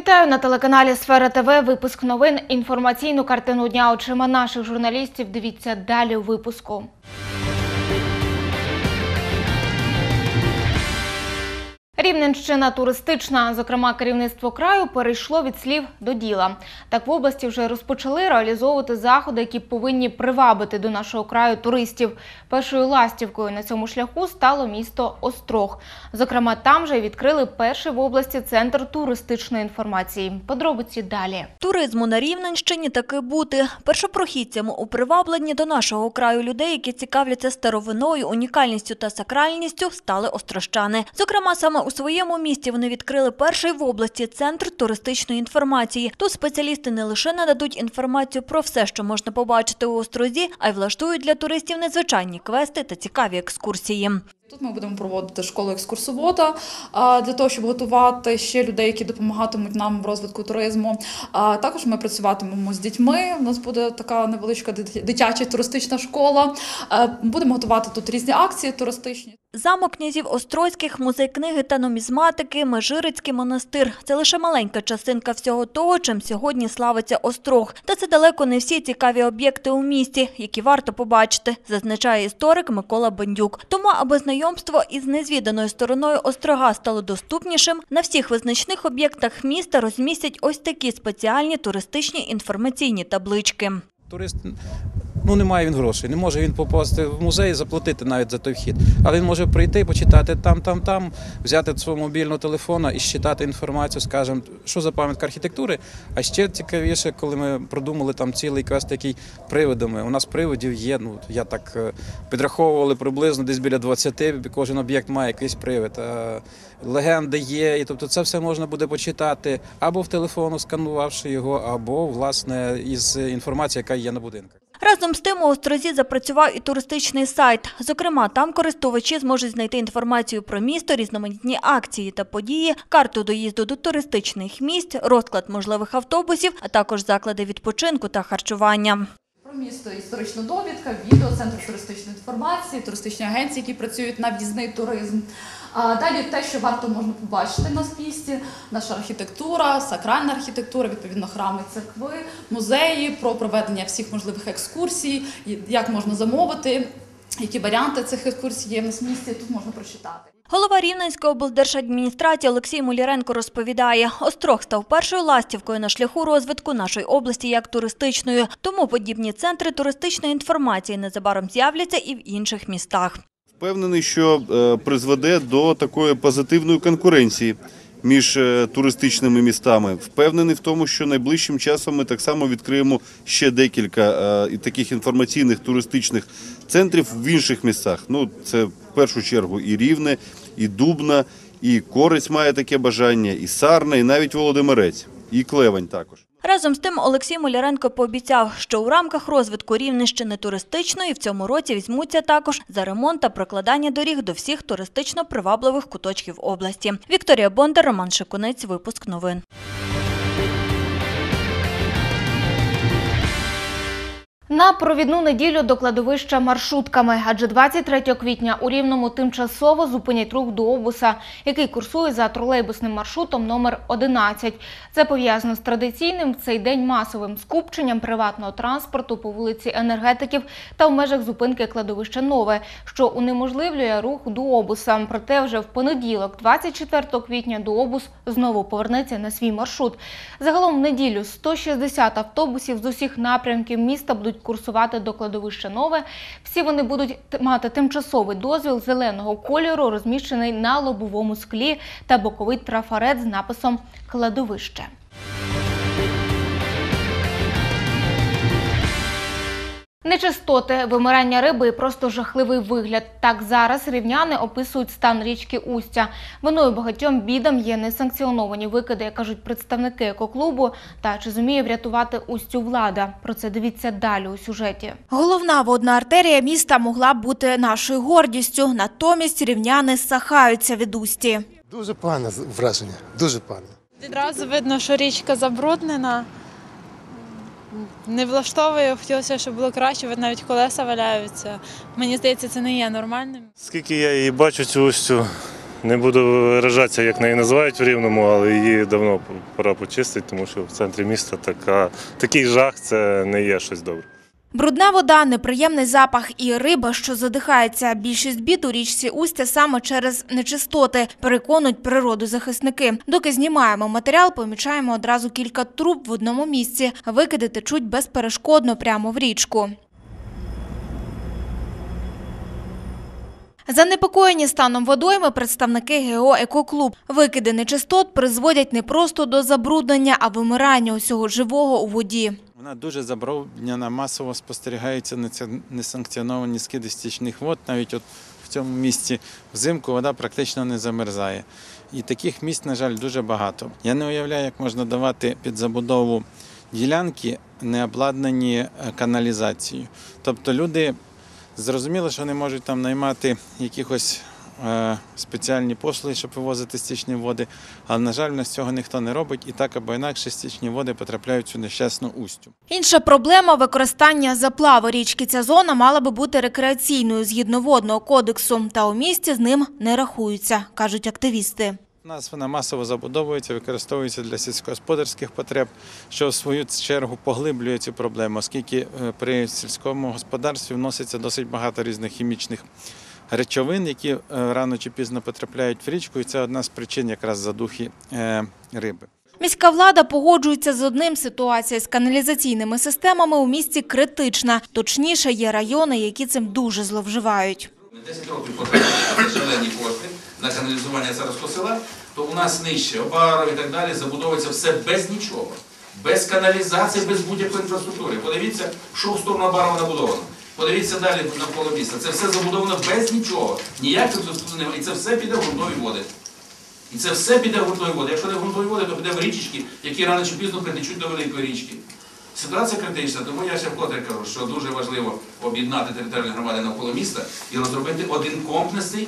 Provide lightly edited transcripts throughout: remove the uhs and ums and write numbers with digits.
Вітаю на телеканалі «Сфера ТВ». Випуск новин. Інформаційну картину дня очима наших журналістів дивіться далі у випуску. Рівненщина туристична. Зокрема, керівництво краю перейшло від слів до діла. Так в області вже розпочали реалізовувати заходи, які повинні привабити до нашого краю туристів. Першою ластівкою на цьому шляху стало місто Острог. Зокрема, там же відкрили перший в області центр туристичної інформації. Подробиці далі. Туризму на Рівненщині таки бути. Першопрохідцями у привабленні до нашого краю людей, які цікавляться старовиною, унікальністю та сакральністю, стали острощани. Зокрема, саме у своєму місті вони відкрили перший в області центр туристичної інформації. Тут спеціалісти не лише нададуть інформацію про все, що можна побачити у Острозі, а й влаштують для туристів незвичайні квести та цікаві екскурсії. Тут ми будемо проводити школу екскурсовода для того, щоб готувати ще людей, які допомагатимуть нам в розвитку туризму. Також ми працюватимемо з дітьми. У нас буде така невеличка дитяча туристична школа. Будемо готувати тут різні акції туристичні. Замок князів Острозьких, музей книги та нумізматики, Межирицький монастир – це лише маленька частинка всього того, чим сьогодні славиться Острог. Та це далеко не всі цікаві об'єкти у місті, які варто побачити, зазначає історик Микола Бендюк. Тому, аби знайомство із незвіданою стороною Острога стало доступнішим, на всіх визначних об'єктах міста розмістять ось такі спеціальні туристичні інформаційні таблички. Турист, не має він грошей, не може він попасти в музей і заплатити навіть за той вхід. Але він може прийти, почитати там, взяти свого мобільного телефона і считати інформацію, скажімо, що за пам'ятка архітектури. А ще цікавіше, коли ми продумали там цілий квест, який привидами. У нас привидів є, я так підраховували приблизно десь біля 20, кожен об'єкт має якийсь привид. Легенди є, і тобто це все можна буде почитати або в телефону, сканувавши його, або, власне, із інформації, яка є на будинках. Разом з тим у Острозі запрацював і туристичний сайт. Зокрема, там користувачі зможуть знайти інформацію про місто, різноманітні акції та події, карту доїзду до туристичних місць, розклад можливих автобусів, а також заклади відпочинку та харчування. Про місто історична довідка, відео, центр туристичної інформації, туристичні агенції, які працюють на в'їзний туризм. Далі те, що варто можна побачити на місці, наша архітектура, сакральна архітектура, відповідно храми, церкви, музеї, про проведення всіх можливих екскурсій, як можна замовити, які варіанти цих екскурсій є в нас в місті, тут можна прочитати. Голова Рівненської облдержадміністрації Олексій Муляренко розповідає, Острог став першою ластівкою на шляху розвитку нашої області як туристичною. Тому подібні центри туристичної інформації незабаром з'являться і в інших містах. Впевнений, що призведе до такої позитивної конкуренції між туристичними містами. Впевнений в тому, що найближчим часом ми так само відкриємо ще декілька таких інформаційних туристичних центрів в інших містах. Це в першу чергу і Рівне, і Дубна, і Корець має таке бажання, і Сарна, і навіть Володимирець, і Клевень також. Разом з тим Олексій Муляренко пообіцяв, що у рамках розвитку Рівненщини туристичної в цьому році візьмуться також за ремонт та прокладання доріг до всіх туристично привабливих куточків області. Вікторія Бондар, Роман Шикунець, випуск новин. На провідну неділю до кладовища маршрутками, адже 23 квітня у Рівному тимчасово зупинять рух до Обуса, який курсує за тролейбусним маршрутом номер 11. Це пов'язано з традиційним в цей день масовим скупченням приватного транспорту по вулиці Енергетиків та в межах зупинки кладовища Нове, що унеможливлює рух до Обуса. Проте вже в понеділок, 24 квітня, до Обус знову повернеться на свій маршрут. Загалом в неділю 160 автобусів з усіх напрямків міста будуть курсувати до кладовища Нове. Всі вони будуть мати тимчасовий дозвіл зеленого кольору, розміщений на лобовому склі, та боковий трафарет з написом «Кладовище». Нечистоти, вимирання риби і просто жахливий вигляд. Так зараз рівняни описують стан річки Устя. Виною багатьом бідам є несанкціоновані викиди, кажуть представники екоклубу. Та чи зуміє врятувати Устю влада? Про це дивіться далі у сюжеті. Головна водна артерія міста могла б бути нашою гордістю. Натомість рівняни сахаються від Усті. Дуже погане враження, дуже погане. Відразу видно, що річка забруднена. Не влаштовує, хотілося, щоб було краще, навіть колеса валяються. Мені здається, це не є нормальним. Скільки я її бачу, цю Устю, Не буду виражатися, як неї називають в Рівному, але її давно пора почистити, тому що в центрі міста такий жах – це не є щось добре. Брудна вода, неприємний запах і риба, що задихається. Більшість бід у річці Устя саме через нечистоти, переконують природозахисники. Доки знімаємо матеріал, помічаємо одразу кілька труб в одному місці. Викиди течуть безперешкодно прямо в річку. Занепокоєні станом водойми представники ГО «Екоклуб». Викиди нечистот призводять не просто до забруднення, а вимирання усього живого у воді. Вона дуже забруднена, масово спостерігаються несанкціоновані скиди стічних вод. Навіть от в цьому місці взимку вода практично не замерзає. І таких місць, на жаль, дуже багато. Я не уявляю, як можна давати під забудову ділянки, не обладнані каналізацією. Тобто люди зрозуміло, що вони можуть там наймати якихось спеціальні послуги, щоб вивозити стічні води, але, на жаль, в нас цього ніхто не робить, і так або інакше стічні води потрапляють в цю нещасну Устю. Інша проблема – використання заплави річки. Ця зона мала би бути рекреаційною згідно Водного кодексу, та у місті з ним не рахуються, кажуть активісти. У нас вона масово забудовується, використовується для сільськогосподарських потреб, що в свою чергу поглиблює цю проблему, оскільки при сільському господарстві вноситься досить багато різних хімічних речовин, які рано чи пізно потрапляють в річку, і це одна з причин якраз задухи риби. Міська влада погоджується з одним – ситуація з каналізаційними системами у місті критична. Точніше, є райони, які цим дуже зловживають. Ми 10 років потратили шалені кошти на каналізування Царського села, то у нас нижче, Обаров і так далі, забудовується все без нічого. Без каналізації, без будь-якої інфраструктури. Подивіться, що в сторону Обарова набудовано. Подивіться далі навколо міста. Це все забудовано без нічого. Ніяких інфраструктури немає. І це все піде в ґрунтові води. І це все піде в ґрунтові води. Якщо не в ґрунтові води, то піде в річечки, які рано чи пізно притечуть до великої річки. Ситуація критична, тому я ще вкотре кажу, що дуже важливо об'єднати територіальні громади навколо міста і розробити один комплексний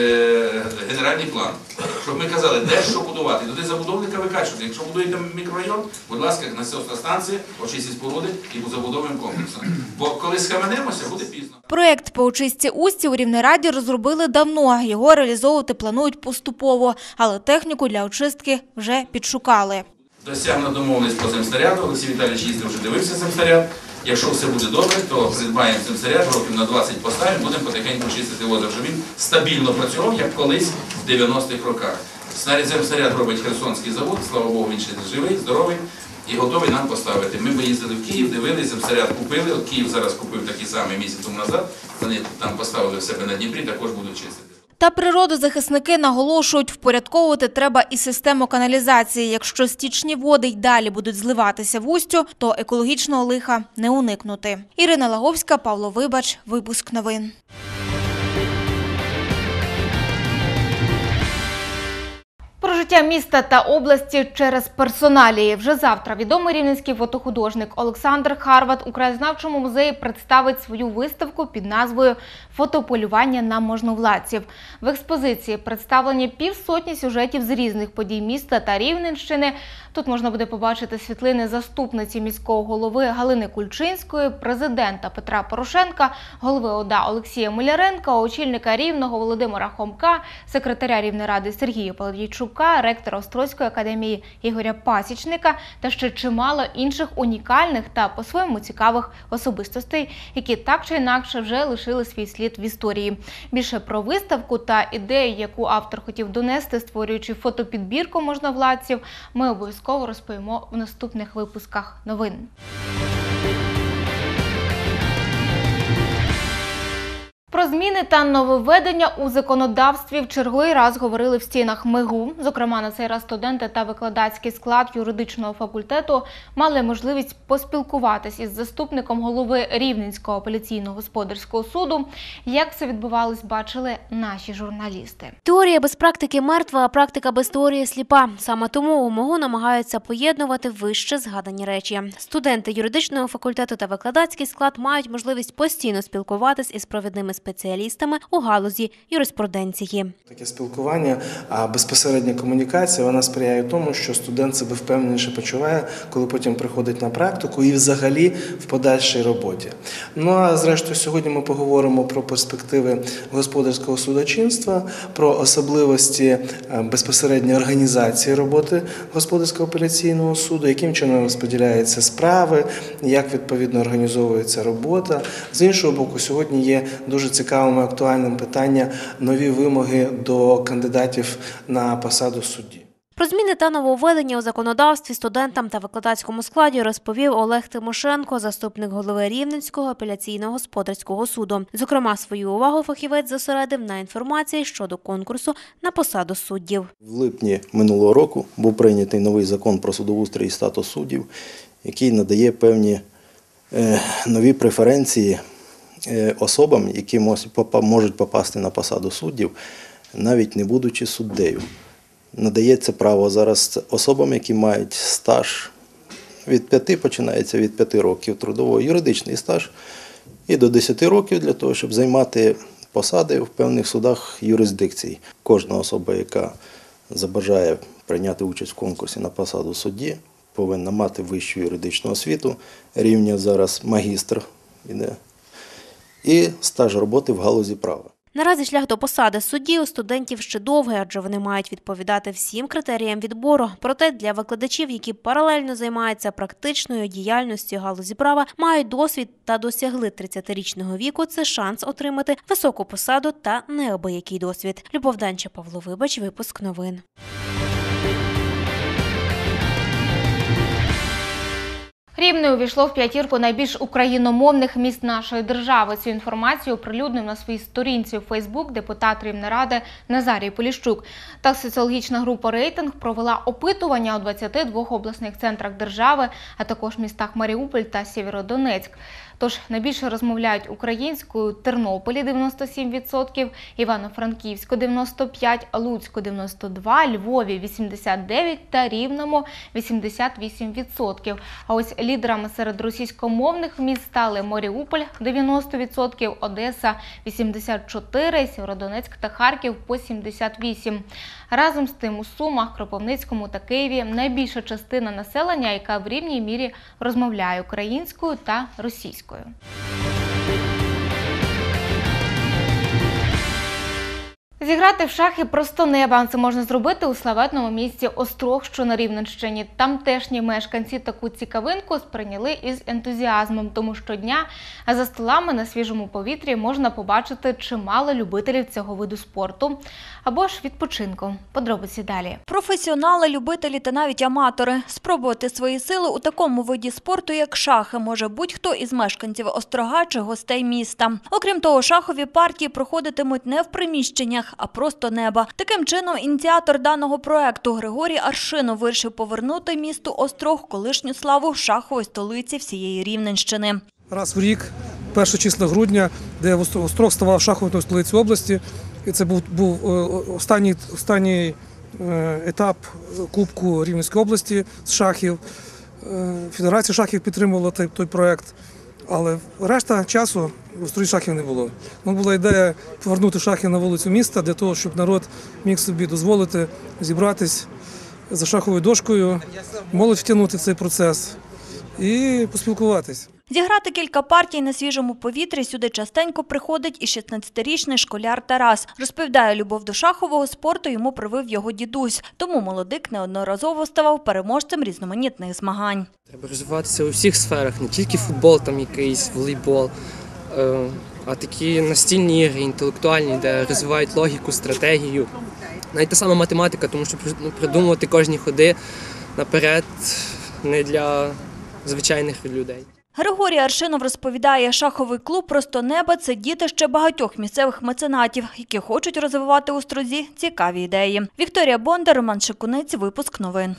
генеральний план. Щоб ми казали, де що будувати, туди забудовника викачувати. Якщо будуєте мікрорайон, будь ласка, насосна станція, очисті споруди і забудовуємо комплексно. Бо коли схаменемося, буде пізно. Проєкт по очистці Усті у Рівнераді розробили давно. Його реалізовувати планують поступово, але техніку для очистки вже підшукали. Досягнено домовленість по земснаряду, Олексій Віталійович їздив, вже дивився земснаряд. Якщо все буде добре, то придбаємо земснаряд, років на 20 поставимо, будемо потихеньку чистити воду, щоб він стабільно працював, як колись в 90-х роках. Земснаряд робить Херсонський завод, слава Богу, він ще живий, здоровий і готовий нам поставити. Ми поїздили в Київ, дивилися, земснаряд купили, от Київ зараз купив такий самий місяць тому назад, вони там поставили в себе на Дніпрі, також будуть чистити. Та природозахисники наголошують, впорядковувати треба і систему каналізації. Якщо стічні води й далі будуть зливатися в Устю, то екологічного лиха не уникнути. Ірина Лаговська, Павло Вибач, випуск новин. Про життя міста та області через персоналії. Вже завтра відомий рівненський фотохудожник Олександр Харват у краєзнавчому музеї представить свою виставку під назвою «Фотополювання на можновладців». В експозиції представлені півсотні сюжетів з різних подій міста та Рівненщини. Тут можна буде побачити світлини заступниці міського голови Галини Кульчинської, президента Петра Порошенка, голови ОДА Олексія Муляренка, очільника Рівного Володимира Хомка, секретаря Рівнеради Сергія Палійчука, ректора Острозької академії Ігоря Пасічника та ще чимало інших унікальних та по-своєму цікавих особистостей, які так чи інакше вже лишили свій слід в історії. Більше про виставку та ідею, яку автор хотів донести, створюючи фотопідбірку можновладців, ми обов'язково розповімо в наступних випусках новин. Про зміни та нововведення у законодавстві в черговий раз говорили в стінах МИГУ. Зокрема, на цей раз студенти та викладацький склад юридичного факультету мали можливість поспілкуватись із заступником голови Рівненського апеляційно-господарського суду. Як це відбувалось, бачили наші журналісти. Теорія без практики мертва, а практика без теорії сліпа. Саме тому у МИГУ намагаються поєднувати вище згадані речі. Студенти юридичного факультету та викладацький склад мають можливість постійно спілкуватись із провідними спеціалістами спеціалістами у галузі юриспруденції. Таке спілкування, а безпосередня комунікація, вона сприяє тому, що студент себе впевненіше почуває, коли потім приходить на практику і взагалі в подальшій роботі. Ну а зрештою сьогодні ми поговоримо про перспективи господарського судочинства, про особливості безпосередньо організації роботи господарського апеляційного суду, яким чином розподіляються справи, як відповідно організовується робота. З іншого боку, сьогодні є дуже цікавим і актуальним питання нові вимоги до кандидатів на посаду судді. Про зміни та нововведення у законодавстві студентам та викладацькому складі розповів Олег Тимошенко, заступник голови Рівненського апеляційного господарського суду. Зокрема, свою увагу фахівець зосередив на інформації щодо конкурсу на посаду суддів. В липні минулого року був прийнятий новий закон про судоустрій і статус суддів, який надає певні нові преференції особам, які можуть попасти на посаду суддів, навіть не будучи суддею. Надається право зараз особам, які мають стаж від 5, починається від 5 років трудово-юридичний стаж, і до 10 років для того, щоб займати посади в певних судах юрисдикцій. Кожна особа, яка забажає прийняти участь в конкурсі на посаду судді, повинна мати вищу юридичну освіту, рівня зараз магістр і стаж роботи в галузі права. Наразі шлях до посади судді у студентів ще довгий, адже вони мають відповідати всім критеріям відбору. Проте для викладачів, які паралельно займаються практичною діяльністю галузі права, мають досвід та досягли 30-річного віку, це шанс отримати високу посаду та неабиякий досвід. Любов Данча, Павло Вибач, випуск новин. Рівне увійшло в п'ятірку найбільш україномовних міст нашої держави. Цю інформацію оприлюднив на своїй сторінці у Фейсбук депутат Рівнеради Назарій Поліщук. Так, соціологічна група «Рейтинг» провела опитування у 22 обласних центрах держави, а також містах Маріуполь та Сєвєродонецьк. Тож найбільше розмовляють українською Тернополі – 97%, Івано-Франківську – 95%, Луцьку – 92%, Львові – 89% та Рівному – 88%. А ось лідерами серед російськомовних міст стали Маріуполь – 90%, Одеса – 84%, Сєвєродонецьк та Харків – по 78%. Разом з тим у Сумах, Кропивницькому та Києві найбільша частина населення, яка в рівній мірі розмовляє українською та російською. Зіграти в шахи просто неба. Це можна зробити у славетному місті Острог, що на Рівненщині. Тамтешні мешканці таку цікавинку сприйняли із ентузіазмом, тому щодня за столами на свіжому повітрі можна побачити чимало любителів цього виду спорту або ж відпочинку. Подробиці далі. Професіонали, любителі та навіть аматори. Спробувати свої сили у такому виді спорту, як шахи, може будь-хто із мешканців Острога чи гостей міста. Окрім того, шахові партії проходитимуть не в приміщеннях, а просто неба. Таким чином, ініціатор даного проекту Григорій Аршинов вирішив повернути місту Острог колишню славу шахової столиці всієї Рівненщини. Раз в рік, 1 числа грудня, де Острог ставав шаховою столицею області, і це був останній етап Кубку Рівненської області з шахів. Федерація шахів підтримувала той проект. Але решта часу в Острогі шахів не було. Була ідея повернути шахи на вулицю міста для того, щоб народ міг собі дозволити зібратись за шаховою дошкою, молодь втягнути в цей процес і поспілкуватись. Зіграти кілька партій на свіжому повітрі сюди частенько приходить і 16-річний школяр Тарас. Розповідає, любов до шахового спорту йому привив його дідусь. Тому молодик неодноразово ставав переможцем різноманітних змагань. Треба розвиватися у всіх сферах, не тільки футбол, там якийсь, волейбол, а такі настільні ігри, інтелектуальні, де розвивають логіку, стратегію. Навіть та сама математика, тому що придумувати кожні ходи наперед не для звичайних людей. Григорій Аршинов розповідає, шаховий клуб «Просто неба» – це дітище багатьох місцевих меценатів, які хочуть розвивати у Острозі цікаві ідеї. Вікторія Бондар, Роман Шикунець, випуск новин.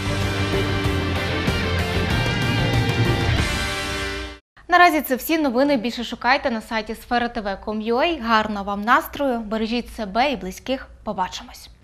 Наразі це всі новини. Більше шукайте на сайті sfera.tv.com.ua. Гарного вам настрою, бережіть себе і близьких. Побачимось.